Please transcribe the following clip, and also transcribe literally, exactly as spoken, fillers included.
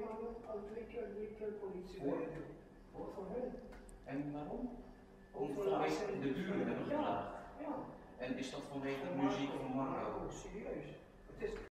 mannen al twee keer, drie keer politie. Voor? Voor, voor hun. En waarom? Om Overlast vanwege en- de buren hebben Ja. geklaagd. Ja. En is dat vanwege de Voor muziek Marco, van Marco? Marco, serieus. Het is